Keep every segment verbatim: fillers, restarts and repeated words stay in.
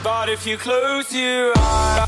But if you close your eyes.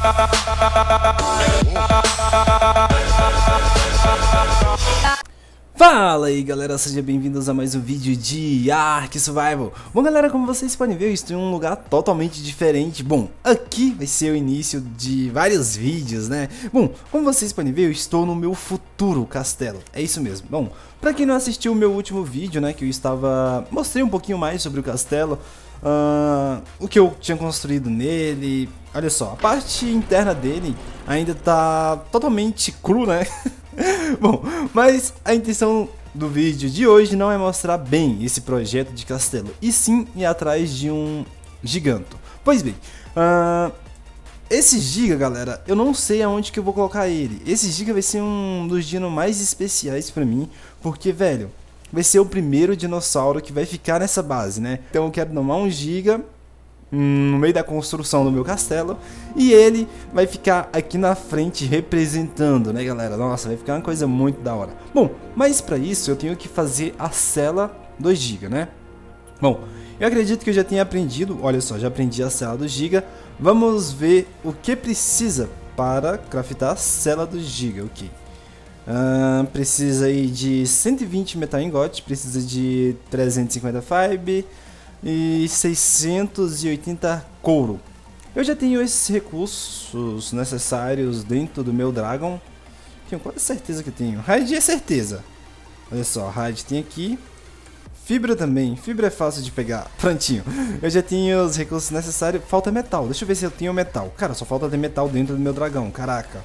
Fala aí galera, sejam bem-vindos a mais um vídeo de Ark Survival. Bom galera, como vocês podem ver, eu estou em um lugar totalmente diferente. Bom, aqui vai ser o início de vários vídeos, né? Bom, como vocês podem ver, eu estou no meu futuro castelo, é isso mesmo. Bom, pra quem não assistiu o meu último vídeo, né, que eu estava... mostrei um pouquinho mais sobre o castelo, uh, o que eu tinha construído nele. Olha só, a parte interna dele ainda tá totalmente cru, né? Bom, mas a intenção do vídeo de hoje não é mostrar bem esse projeto de castelo, e sim ir atrás de um giganto. Pois bem, uh, esse giga, galera, eu não sei aonde que eu vou colocar ele. Esse giga vai ser um dos dinos mais especiais pra mim, porque, velho, vai ser o primeiro dinossauro que vai ficar nessa base, né? Então eu quero tomar um giga no meio da construção do meu castelo, e ele vai ficar aqui na frente representando, né galera? Nossa, vai ficar uma coisa muito da hora. Bom, mas para isso eu tenho que fazer a cela do giga, né? Bom, eu acredito que eu já tenha aprendido, olha só, já aprendi a cela do giga. Vamos ver o que precisa para craftar a cela do giga, ok? Uh, precisa aí de cento e vinte metal ingot, precisa de trezentos e cinquenta fibre e seiscentos e oitenta couro. Eu já tenho esses recursos necessários dentro do meu Dragon. Tenho quase certeza que tenho. Raid é certeza. Olha só, Raid tem aqui. Fibra também. Fibra é fácil de pegar. Prontinho. Eu já tenho os recursos necessários. Falta metal. Deixa eu ver se eu tenho metal. Cara, só falta ter metal dentro do meu dragão. Caraca.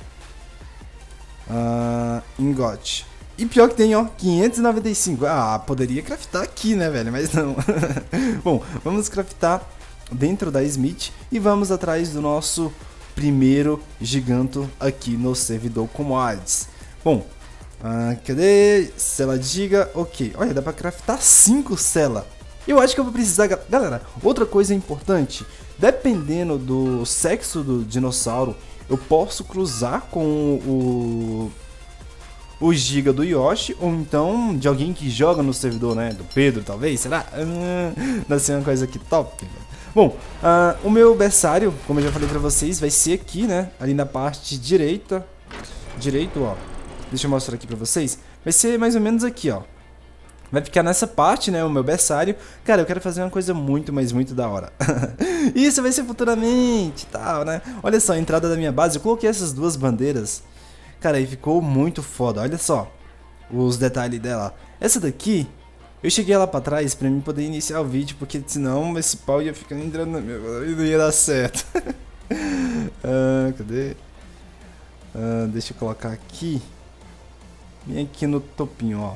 Uh, ingot. E pior que tem, ó, quinhentos e noventa e cinco. Ah, poderia craftar aqui, né, velho? Mas não. Bom, vamos craftar dentro da Smith e vamos atrás do nosso primeiro giganto aqui no servidor Commodities. Bom, ah, cadê? Cela de giga, ok. Olha, dá pra craftar cinco cela. Eu acho que eu vou precisar... Galera, outra coisa importante. Dependendo do sexo do dinossauro, eu posso cruzar com o... o giga do Yoshi, ou então de alguém que joga no servidor, né? Do Pedro, talvez, será? Uh, deve ser uma coisa aqui top. Bom, uh, o meu berçário, como eu já falei pra vocês, vai ser aqui, né? Ali na parte direita. Direito, ó. Deixa eu mostrar aqui pra vocês. Vai ser mais ou menos aqui, ó. Vai ficar nessa parte, né? O meu berçário. Cara, eu quero fazer uma coisa muito, mas muito da hora. Isso vai ser futuramente, tal, né? Olha só, a entrada da minha base. Eu coloquei essas duas bandeiras. Cara, aí ficou muito foda, olha só os detalhes dela. Essa daqui, eu cheguei lá pra trás pra mim poder iniciar o vídeo, porque senão esse pau ia ficar entrando na minha... e não ia dar certo. ah, cadê? Ah, deixa eu colocar aqui. Vem aqui no topinho, ó.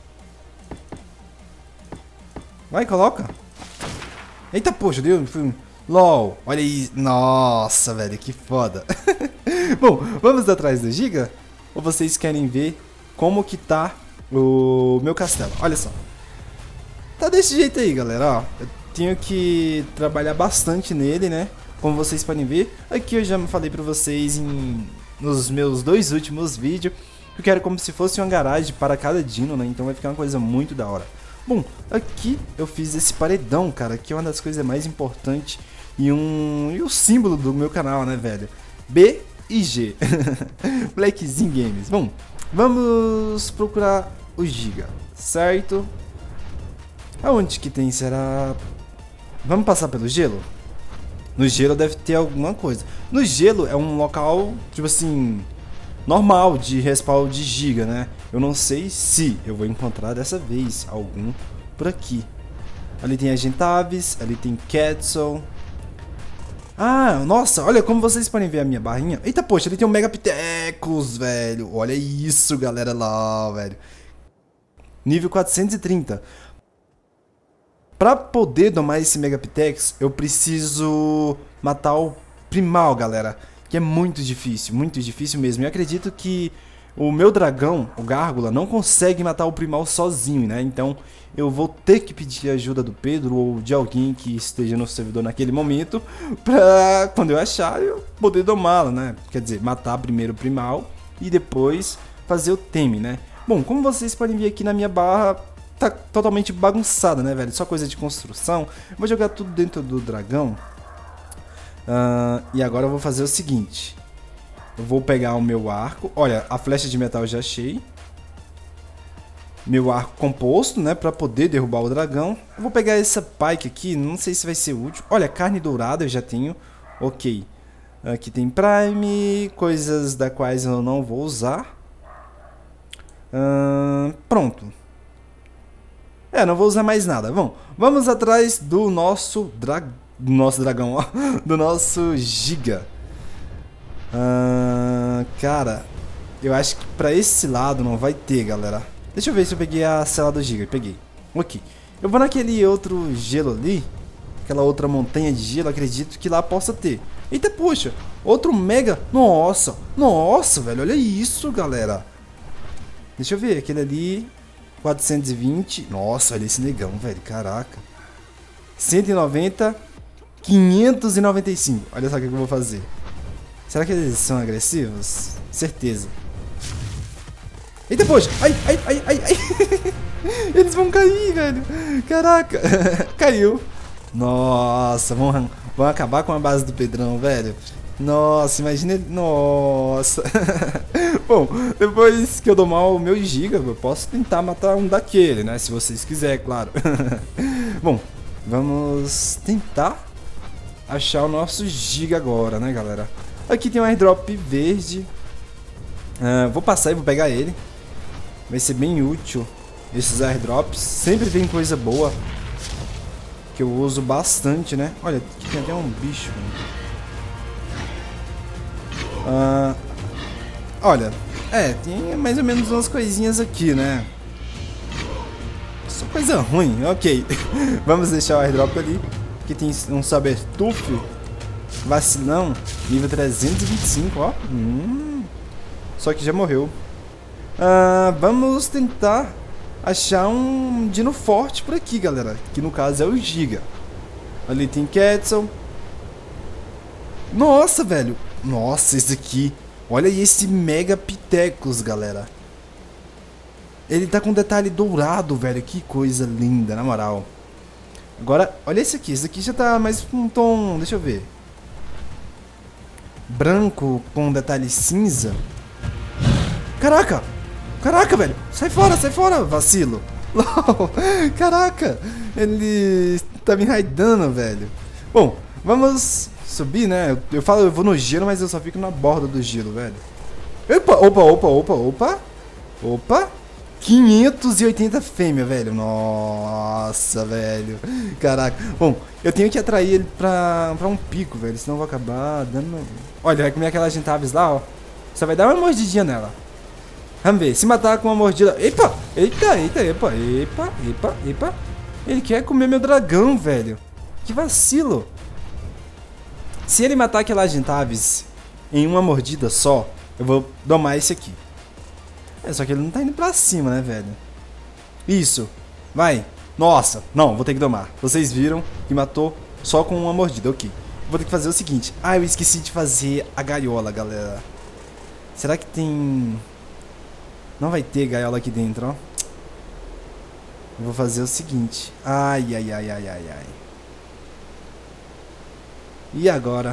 Vai, coloca. Eita, poxa, deu... LOL, olha aí. Nossa, velho, que foda. Bom, vamos atrás do giga? Ou vocês querem ver como que tá o meu castelo? Olha só. Tá desse jeito aí, galera, ó. Eu tenho que trabalhar bastante nele, né? Como vocês podem ver. Aqui eu já falei pra vocês em... nos meus dois últimos vídeos. Eu quero como se fosse uma garagem para cada dino, né? Então vai ficar uma coisa muito da hora. Bom, aqui eu fiz esse paredão, cara, que é uma das coisas mais importantes e um e o símbolo do meu canal, né, velho? B e G. Blackzinho Games. Bom, vamos procurar o giga, certo? Aonde que tem, será? Vamos passar pelo gelo? No gelo deve ter alguma coisa. No gelo é um local, tipo assim, normal de respawn de giga, né? Eu não sei se eu vou encontrar dessa vez algum por aqui. Ali tem Agentavis, ali tem Quetzal. Ah, nossa, olha como vocês podem ver a minha barrinha. Eita, poxa, ali tem um Megapithecus, velho. Olha isso, galera, lá, velho. Nível quatrocentos e trinta. Pra poder domar esse Megapithecus, eu preciso matar o Primal, galera. Que é muito difícil, muito difícil mesmo. Eu acredito que o meu dragão, o Gárgula, não consegue matar o Primal sozinho, né? Então eu vou ter que pedir ajuda do Pedro ou de alguém que esteja no servidor naquele momento, pra quando eu achar eu poder domá-lo, né? Quer dizer, matar primeiro o Primal e depois fazer o teme, né? Bom, como vocês podem ver aqui na minha barra, tá totalmente bagunçada, né, velho? Só coisa de construção. Eu vou jogar tudo dentro do dragão. Uh, e agora eu vou fazer o seguinte. Eu vou pegar o meu arco. Olha, a flecha de metal eu já achei. Meu arco composto, né? Pra poder derrubar o dragão. Eu vou pegar essa pike aqui. Não sei se vai ser útil. Olha, carne dourada eu já tenho. Ok. Aqui tem Prime. Coisas da quais eu não vou usar. Uh, pronto. É, não vou usar mais nada. Bom, vamos atrás do nosso dragão. Do nosso dragão, ó. Do nosso Giga. Uh, cara, eu acho que pra esse lado não vai ter, galera. Deixa eu ver se eu peguei a cela do Giga. Peguei. Ok. Eu vou naquele outro gelo ali. Aquela outra montanha de gelo. Acredito que lá possa ter. Eita, poxa. Outro mega. Nossa. Nossa, velho. Olha isso, galera. Deixa eu ver. Aquele ali. quatrocentos e vinte. Nossa, olha esse negão, velho. Caraca. cento e noventa. quinhentos e noventa e cinco. Olha só o que eu vou fazer. Será que eles são agressivos? Certeza. Eita, poxa! Ai, ai, ai, ai, ai! Eles vão cair, velho! Caraca! Caiu! Nossa, vão, vão acabar com a base do Pedrão, velho. Nossa, imagina ele... Nossa! Bom, depois que eu domar o meu Giga, eu posso tentar matar um daquele, né? Se vocês quiserem, claro. Bom, vamos tentar achar o nosso Giga agora, né, galera? Aqui tem um airdrop verde. Uh, vou passar e vou pegar ele. Vai ser bem útil esses airdrops. Sempre vem coisa boa. Que eu uso bastante, né? Olha, aqui tem até um bicho. Uh, olha, é, tem mais ou menos umas coisinhas aqui, né? Só coisa ruim, ok. Vamos deixar o airdrop ali. Aqui tem um Sabertooth. Vacilão, nível trezentos e vinte e cinco, ó. Hum, só que já morreu. Uh, vamos tentar achar um dino forte por aqui, galera. Que no caso é o Giga. Ali tem Quetzal. Nossa, velho. Nossa, esse aqui. Olha esse Mega Pitecos, galera. Ele tá com detalhe dourado, velho. Que coisa linda, na moral. Agora, olha esse aqui. Esse aqui já tá mais um tom... Deixa eu ver. Branco com detalhe cinza. Caraca! Caraca, velho! Sai fora, sai fora, vacilo! Caraca! Ele tá me raidando, velho. Bom, vamos subir, né? Eu, eu falo, eu vou no gelo, mas eu só fico na borda do gelo, velho. Opa, opa, opa, opa, opa! Opa! quinhentos e oitenta fêmea, velho. Nossa, velho. Caraca. Bom, eu tenho que atrair ele pra, pra um pico, velho. Senão eu vou acabar dando... Olha, vai comer aquelas gentaves lá, ó. Só vai dar uma mordidinha nela. Vamos ver. Se matar com uma mordida... Epa! Eita, eita, epa, epa, epa, epa. Ele quer comer meu dragão, velho. Que vacilo. Se ele matar aquelas gentaves em uma mordida só, eu vou domar esse aqui. É, só que ele não tá indo pra cima, né, velho? Isso. Vai. Nossa. Não, vou ter que domar. Vocês viram que matou só com uma mordida. Ok. Vou ter que fazer o seguinte. Ah, eu esqueci de fazer a gaiola, galera. Será que tem... Não vai ter gaiola aqui dentro, ó. Eu vou fazer o seguinte. Ai, ai, ai, ai, ai, ai. E agora?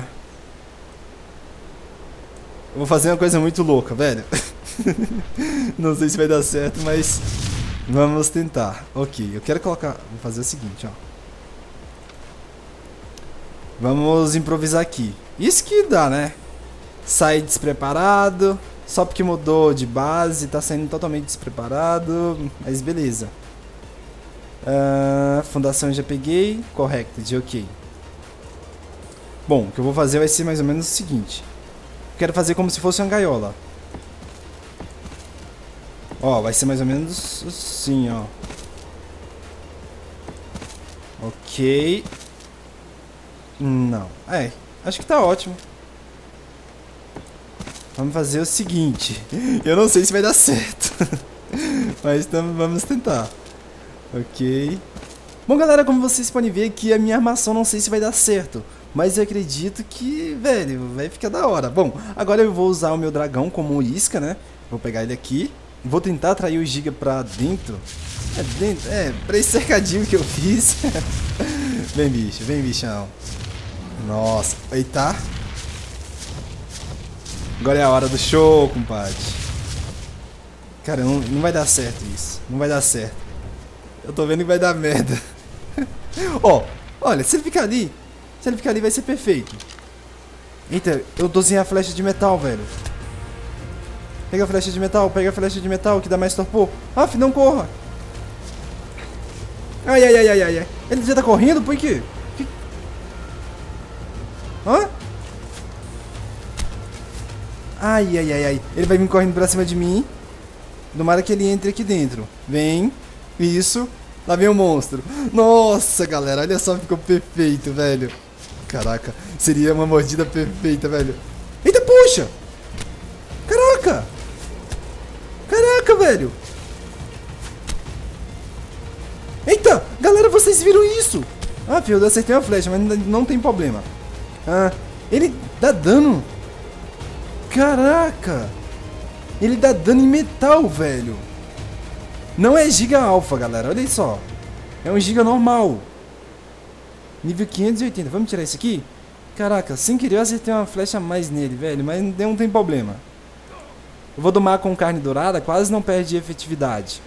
Eu vou fazer uma coisa muito louca, velho. Não sei se vai dar certo, mas vamos tentar. Ok, eu quero colocar... Vou fazer o seguinte, ó. Vamos improvisar aqui. Isso que dá, né? Sai despreparado. Só porque mudou de base, tá saindo totalmente despreparado. Mas beleza. uh, Fundação eu já peguei. Corrected, ok. Bom, o que eu vou fazer vai ser mais ou menos o seguinte. Eu quero fazer como se fosse uma gaiola. Ó, vai ser mais ou menos assim, ó. Ok. Não. É, acho que tá ótimo. Vamos fazer o seguinte. Eu não sei se vai dar certo. Mas tam, vamos tentar. Ok. Bom, galera, como vocês podem ver aqui, a minha armação não sei se vai dar certo. Mas eu acredito que, velho, vai ficar da hora. Bom, agora eu vou usar o meu dragão como isca, né? Vou pegar ele aqui. Vou tentar atrair o Giga pra dentro. É, dentro, é, pra esse cercadinho que eu fiz. Vem, bicho, vem, bichão. Nossa, eita. Agora é a hora do show, compadre. Cara, não, não vai dar certo isso. Não vai dar certo. Eu tô vendo que vai dar merda. Ó, oh, olha, se ele ficar ali, se ele ficar ali vai ser perfeito. Eita, eu tô sem a flecha de metal, velho. Pega a flecha de metal, pega a flecha de metal que dá mais torpor. Aff, não corra. Ai, ai, ai, ai, ai, ai. Ele já tá correndo? Por quê? Que... Hã? Ai, ai, ai, ai. Ele vai vir correndo pra cima de mim. Tomara que ele entre aqui dentro. Vem. Isso. Lá vem o monstro. Nossa, galera. Olha só, ficou perfeito, velho. Caraca. Seria uma mordida perfeita, velho. Eita, puxa. Caraca. Caraca, velho. Eita. Galera, vocês viram isso? Ah, filho, eu acertei uma flecha, mas não tem problema. Ah, ele dá dano. Caraca. Ele dá dano em metal, velho. Não é Giga Alpha, galera. Olha só. É um Giga normal. Nível quinhentos e oitenta. Vamos tirar isso aqui? Caraca, sem querer eu acertei uma flecha a mais nele, velho. Mas não tem problema. Eu vou domar com carne dourada. Quase não perde efetividade.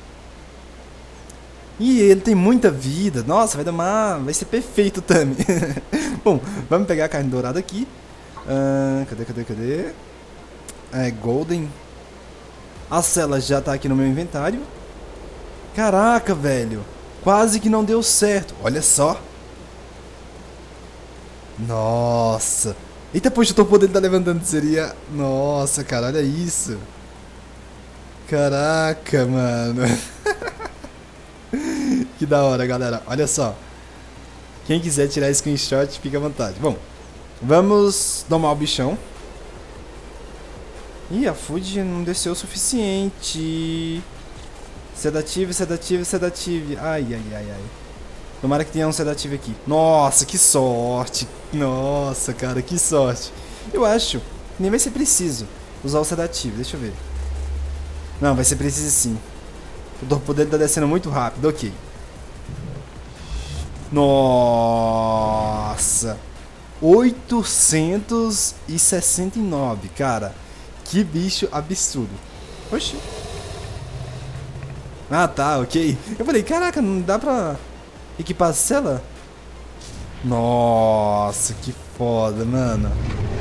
E ele tem muita vida. Nossa, vai domar. Vai ser perfeito também. Bom, vamos pegar a carne dourada aqui. Ah, cadê, cadê, cadê? É, Golden. A cela já tá aqui no meu inventário. Caraca, velho. Quase que não deu certo. Olha só. Nossa. Eita, poxa, o torpor dele tá levantando. Seria... Nossa, cara, olha isso. Caraca, mano. Que da hora, galera. Olha só. Quem quiser tirar screenshot, fica à vontade. Bom, vamos domar o bichão. Ih, a food não desceu o suficiente. Sedativo, sedativo, sedativo. Ai, ai, ai, ai. Tomara que tenha um sedativo aqui. Nossa, que sorte. Nossa, cara, que sorte. Eu acho que nem vai ser preciso usar o sedativo. Deixa eu ver. Não, vai ser preciso sim. O torpor dele tá descendo muito rápido. Ok. Nossa. oitocentos e sessenta e nove, cara. Que bicho absurdo. Oxi. Ah, tá, ok. Eu falei, caraca, não dá pra equipar a cela? Nossa, que foda, mano.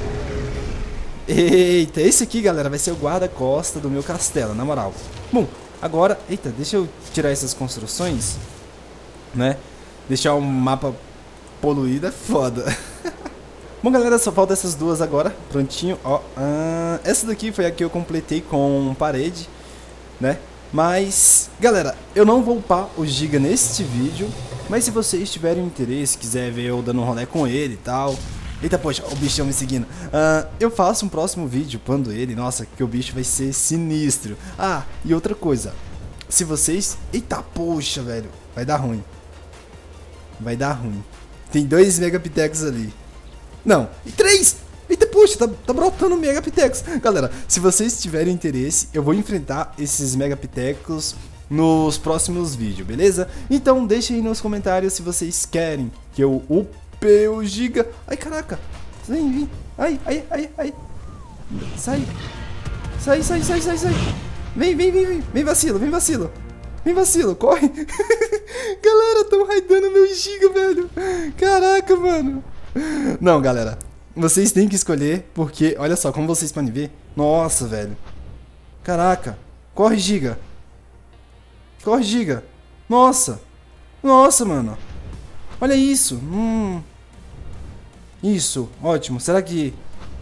Eita, esse aqui, galera, vai ser o guarda-costa do meu castelo, na moral. Bom, agora... Eita, deixa eu tirar essas construções, né? Deixar o mapa poluído é foda. Bom, galera, só falta essas duas agora. Prontinho, ó. Ah, essa daqui foi a que eu completei com parede, né? Mas, galera, eu não vou upar o Giga neste vídeo. Mas se vocês tiverem interesse, quiser ver eu dando um rolê com ele e tal... Eita, poxa, o bichão me seguindo. Uh, eu faço um próximo vídeo upando ele. Nossa, que o bicho vai ser sinistro. Ah, e outra coisa. Se vocês... Eita, poxa, velho. Vai dar ruim. Vai dar ruim. Tem dois megapitex ali. Não, e três! Eita, poxa, tá, tá brotando megapitex. Galera, se vocês tiverem interesse, eu vou enfrentar esses megapitecos nos próximos vídeos, beleza? Então deixem aí nos comentários se vocês querem que eu upe o Giga. Ai, caraca. Vem, vem. Ai, ai, ai, ai. Sai. Sai, sai, sai, sai, sai. Vem, vem, vem, vem. Vem, vacilo, vem, vacilo. Vem, vacilo, corre. Galera, tão raidando meu Giga, velho. Caraca, mano. Não, galera. Vocês têm que escolher, porque, olha só, como vocês podem ver. Nossa, velho. Caraca. Corre, Giga. Corre, Giga. Nossa. Nossa, mano. Olha isso. Hum. Isso, ótimo. Será que...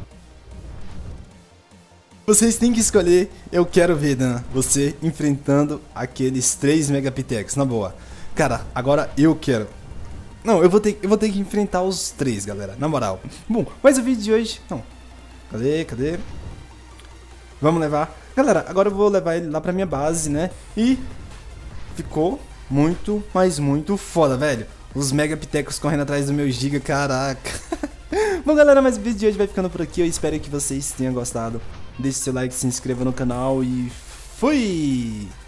Vocês têm que escolher. Eu quero ver, Dan, você enfrentando aqueles três megapitex, na boa. Cara, agora eu quero. Não, eu vou ter, eu vou ter que enfrentar os três, galera, na moral. Bom, mas o vídeo de hoje... Não. Cadê, cadê? Vamos levar. Galera, agora eu vou levar ele lá pra minha base, né? E... ficou muito, mas muito foda, velho. Os megapitecos correndo atrás do meu Giga, caraca. Bom, galera, mas o vídeo de hoje vai ficando por aqui. Eu espero que vocês tenham gostado. Deixe seu like, se inscreva no canal e... fui!